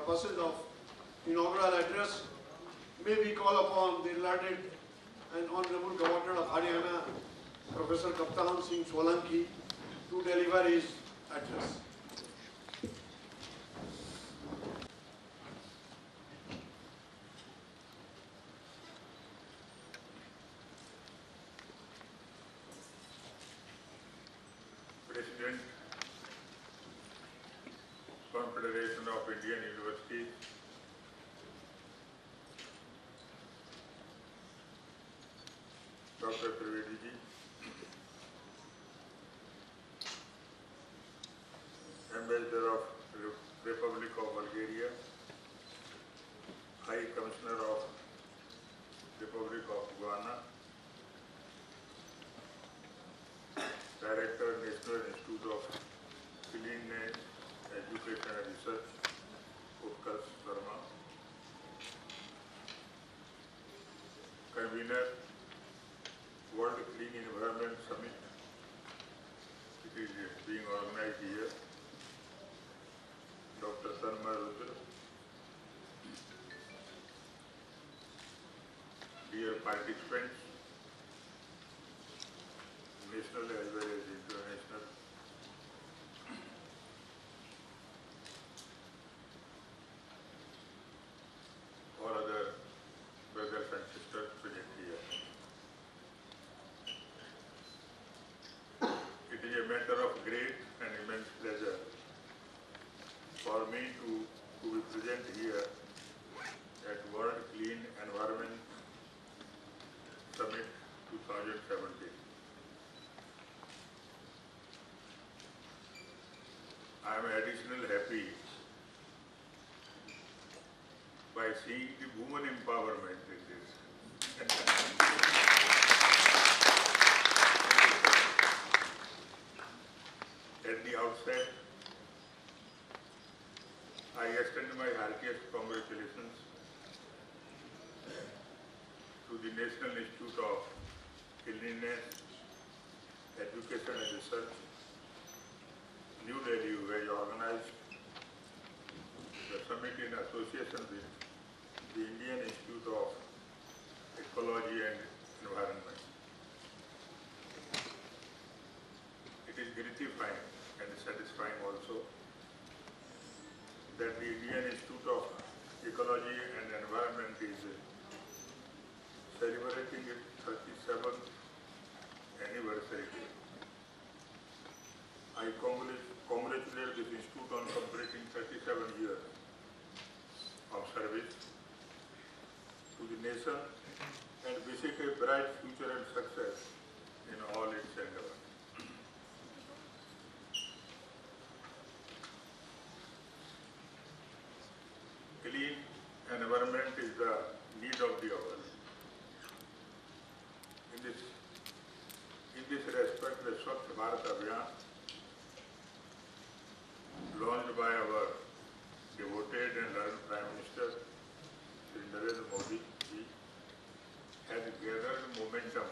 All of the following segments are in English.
purposes of inaugural address, may we call upon the learned and Honorable Governor of Haryana, Professor Kaptan Singh Solanki, to deliver his address. President, Confederation of Indian Universities, Dr. Trivedi ji, Ambassador of Republic of Bulgaria, High Commissioner of Republic of Ghana, Director, National Institute of Cleanliness, Education and Research, Utkarsh Sharma, Convener, World Clean Environment Summit. It is being organized here. Dr. Tanmay Rudra, dear participants, national as well as international, or other brothers and sisters present here. It is a matter of great and immense pleasure for me to be present here at World Clean Environment Summit 2017. I am additionally happy by seeing the women empowerment in this. At the outset, I extend my heartiest congratulations to the National Institute of Cleanliness, Education and Research, New Delhi, who has organized the summit in association with the Indian Institute of Ecology and Environment. It is gratifying and satisfying also that the Indian Institute of Ecology and Environment is celebrating its 37th anniversary. I congratulate this institute on completing 37 years of service to the nation and wish it a bright future and success in all its endeavors. Clean environment is the need of the hour. In this respect, the Swachh Bharat Abhiyan, launched by our devoted and learned Prime Minister, Shri Narendra Modi ji, has gathered momentum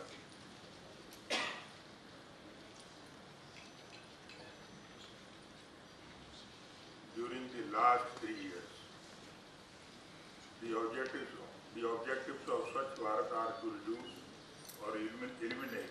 during the last 3 years. The objectives of Swachh Bharat are to reduce or eliminate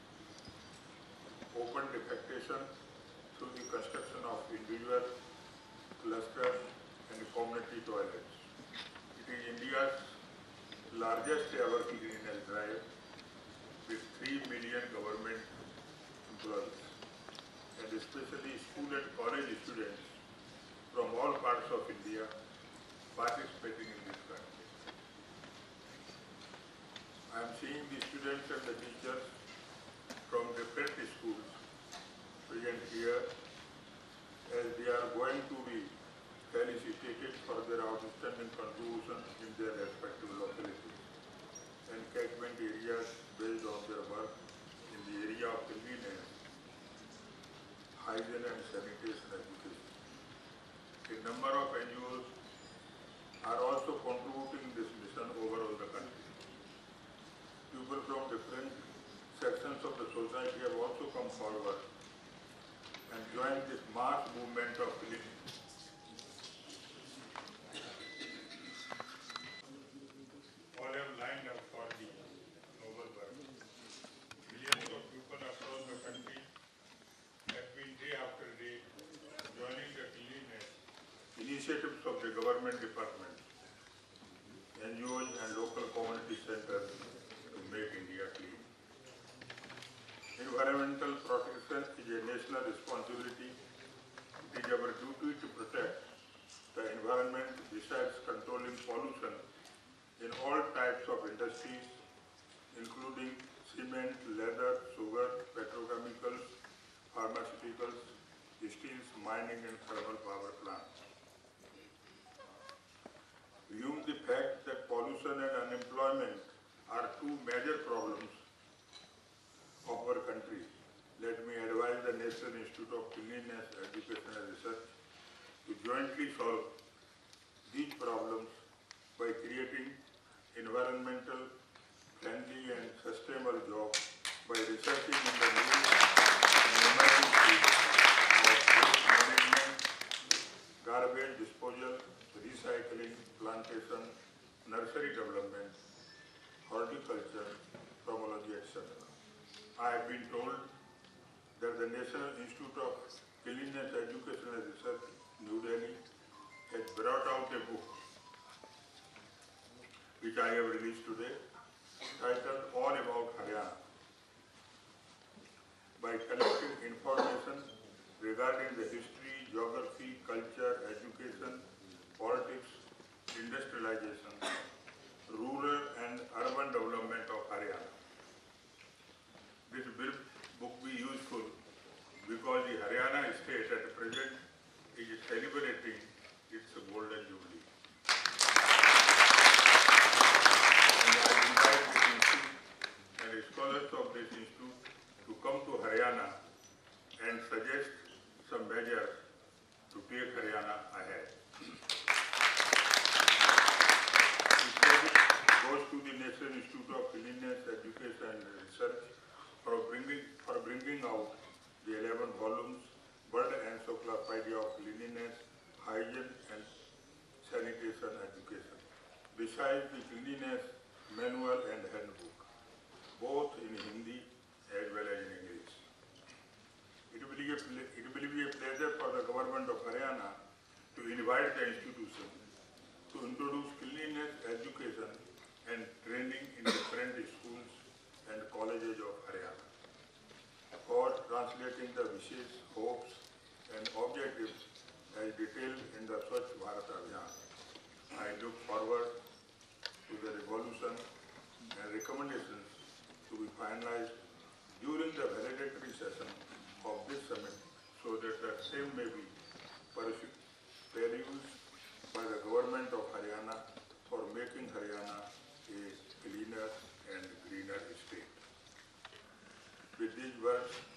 open defecation through the construction of individual, cluster and community toilets. It is India's largest ever cleanliness drive with 3 million government employees and especially school and college students from all parts of India participating in this campaign. I am seeing the students and the teachers from different schools present here as they are going to be felicitated for their outstanding contributions in their respective localities and catchment areas based on their work in the area of cleanliness, hygiene and sanitation education. A number of NGOs are also contributing this mission over all the country. People from different sections of the society have also come forward and joined this mass movement of cleanliness. initiatives of the government departments, NGOs and local community centers to make India clean. Environmental protection is a national responsibility. It is our duty to protect the environment besides controlling pollution in all types of industries, including cement, leather, sugar, petrochemicals, pharmaceuticals, steels, mining and thermal power plants. Viewing the fact that pollution and unemployment are two major problems of our country, let me advise the National Institute of Cleanliness, Education and Research to jointly solve these problems by creating environmental friendly and sustainable jobs by researching in the new and emerging fields of waste management, garbage disposal, recycling, plantation, nursery development, horticulture, pomology, etc. I have been told that the National Institute of Cleanliness, Education and Research, New Delhi, has brought out a book which I have released today, titled All About Haryana. By collecting information regarding the history, geography, culture, education, politics, industrialization, rural and urban development of Haryana. This book will be useful because the Haryana state at present is celebrating its golden jubilee. And I invite this institute and scholars of this institute to come to Haryana and suggest some measures to take Haryana ahead. This credit goes to the National Institute of Cleanliness, Education and Research for bringing out the 11 volumes World Encyclopedia of Cleanliness, Hygiene and Sanitation Education, besides the Cleanliness Manual and Handbook, both in Hindi as well as in English. It will be a pleasure for the government of Haryana to invite the institution to introduce cleanliness education and training in different schools and colleges of Haryana. For translating the wishes, hopes and objectives as detailed in the Swachh Bharat Abhiyan, I look forward to the resolution and recommendations to be finalized during the valedictory session of this summit so that the same may be pursued by the government of Haryana for making Haryana a cleaner and greener state. With these words,